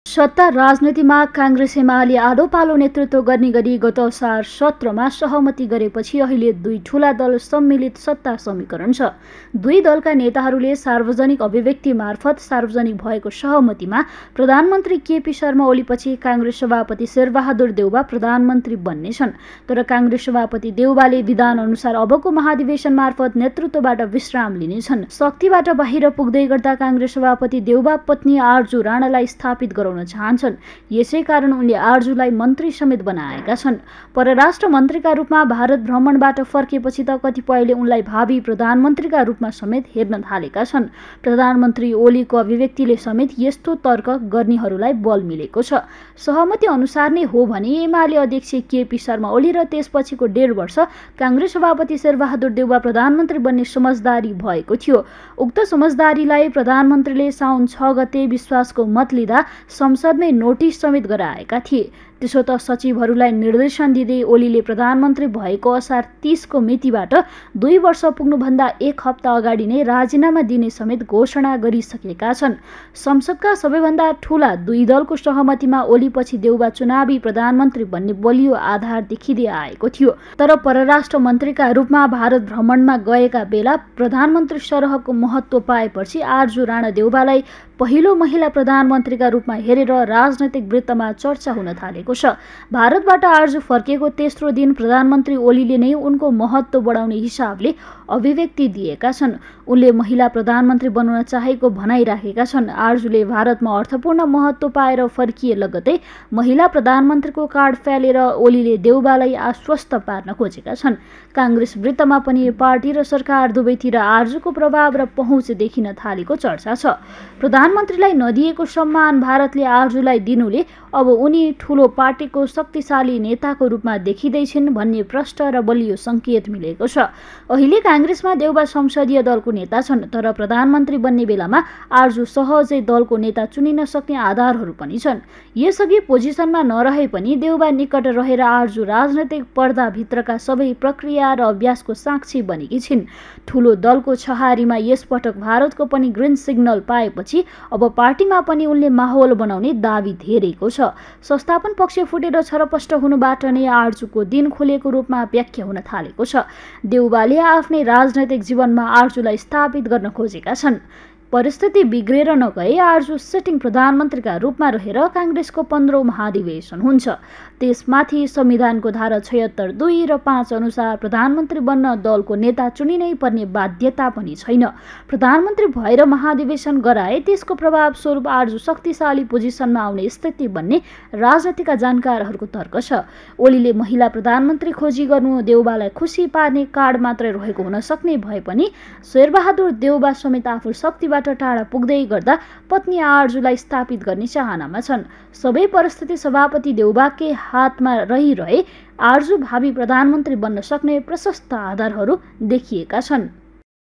सत्ता राजनीतिमा काङ्ग्रेस एमाले आलो पालो नेतृत्व गर्ने गरी गत असार 17मा सहमति गरेपछि अहिले दुई ठूला दल सम्मिलित सत्ता समीकरण छ। दुई दलका नेताहरूले सार्वजनिक अभिव्यक्ति मार्फत सार्वजनिक भएको सहमतिमा प्रधानमन्त्री केपी शर्मा ओलीपछि काङ्ग्रेस सभापति शेरबहादुर देउबा प्रधानमन्त्री बन्नेछन्। तर काङ्ग्रेस सभापति देउबाले विधान अनुसार अबको महाधिवेशन मार्फत नेतृत्वबाट विश्राम लिनेछन्। शक्तिबाट बाहिर पुग्दै गर्दा काङ्ग्रेस सभापति देउबा पत्नी आरजू राणालाई स्थापित गराउन चाहन्छन्। यसै कारण उनले आरजूलाई मन्त्री समेत बनाएका छन्। परराष्ट्र मन्त्रीका रूपमा भारत भ्रमणबाट फर्केपछि त कतिपयले उनलाई भावी प्रधानमन्त्रीका रूपमा समेत हेर्न थालेका छन्। प्रधानमन्त्री ओलीको अभिव्यक्तिले समेत यस्तो तर्क गर्नेहरूलाई बल मिलेको छ। सहमति अनुसार नै हो भने एमाले अध्यक्ष केपी शर्मा ओली र त्यसपछिको 1.5 वर्ष काङ्ग्रेस सभापति शेरबहादुर देउबा प्रधानमन्त्री बन्ने समझदारी भएको थियो। उक्त समझदारीलाई प्रधानमन्त्रीले साउन 6 गते विश्वासको मत लिँदा संसदमै नोटिस समेत गराएका थिए। त्यसो त सचिवहरूलाई निर्देशन दिँदै ओलीले प्रधानमन्त्री भएको असार 30 को मितिबाट 2 वर्ष पुग्नुभन्दा 1 हप्ता अगाडि नै राजीनामा दिने समेत घोषणा गरिसकेका छन्। संसदका सबैभन्दा ठूला दुई दलको सहमतिमा ओलीपछि देउबा चुनावी प्रधानमन्त्री बन्ने बलियो आधार देखिँदै आएको थियो। तर परराष्ट्र मन्त्रीका रूपमा भारत भ्रमणमा गएका बेला प्रधानमन्त्री सरहको महत्त्व पाएपछि आरजू राणा देउबालाई पहिलो महिला प्रधानमन्त्रीका रूपमा हेरेर राजनैतिक वृत्तमा चर्चा हुन थालेको छ। भारतबाट आरजू फर्केको तेस्रो दिन प्रधानमन्त्री ओलीले नै उनको महत्त्व बढाउने हिसाबले अभिव्यक्ति दिएका छन्। उनले महिला प्रधानमन्त्री बनाउन चाहेको भनाइराखेका छन्। आरजूले भारतमा अर्थपूर्ण महत्त्व पाएर फर्किए लगतै महिला प्रधानमन्त्रीको कार्ड फालेर ओलीले देउबालाई आश्वस्त पार्न खोजेका छन्। काङ्ग्रेस वृत्तमा पनि पार्टी र सरकार दुवैतिर आरजूको प्रभाव र पहुँच देखिन थालेको चर्चा छ। प्रधानमन्त्रीलाई नदिएको सम्मान भारतले आरजूलाई दिनुले अब उनी ठूलो पार्टीको शक्तिशाली नेताको रूपमा देखिँदैछिन् भन्ने प्रष्ट र बलियो सङ्केत मिलेको छ। अहिले काङ्ग्रेसमा देउबा संसदीय दलको नेता छन्। तर प्रधानमन्त्री बन्ने बेलामा आरजू सहजै दलको नेता चुनिन सक्ने आधारहरू पनि छन्। यसअघि पोजिसनमा नरहे पनि देउबा निकट रहेर आरजू राजनैतिक पर्दाभित्रका सबै प्रक्रिया र अभ्यासको साक्षी बनेकी छिन्। ठूलो दलको छहारीमा यसपटक भारतको पनि ग्रिन सिग्नल पाएपछि अब पार्टीमा पनि उनले माहौल बनाउने दाबी धेरैको छ। संस्थापन पक्ष फुटेर छरपष्ट हुनुबाट नै आरजूको दिन खोलेको रूपमा व्याख्या हुन थालेको छ। देउबाले आफ्नै राजनैतिक जीवनमा आरजूलाई स्थापित गर्न खोजेका छन्। परिस्थिति बिग्रेर नगए आरजू सिटिङ प्रधानमन्त्रीका रूपमा रहेर काङ्ग्रेसको 15औं महाधिवेशन हुन्छ। त्यसमाथि संविधानको धारा 76, 2 र 5 अनुसार प्रधानमन्त्री बन्न दलको नेता चुनिनै पर्ने बाध्यता पनि छैन। प्रधानमन्त्री भएर महाधिवेशन गराए त्यसको प्रभाव स्वरूप आरजू शक्तिशाली पोजिसनमा आउने स्थिति बन्ने राजनीतिका जानकारहरूको तर्क छ। ओलीले महिला प्रधानमन्त्री खोजी गर्नु देउबालाई खुसी पार्ने कार्ड मात्रै रहेको हुन सक्ने भए पनि शेरबहादुर देउबा समेत आफू शक्तिबाट टाढा पुग्दै गर्दा पत्नी आरजूलाई स्थापित गर्ने चाहनामा छन्। सबै परिस्थिति सभापति देउबाकै हातमा रहिरहे आरजू भावी प्रधानमन्त्री बन्न सक्ने प्रशस्त आधारहरू देखिएका छन्।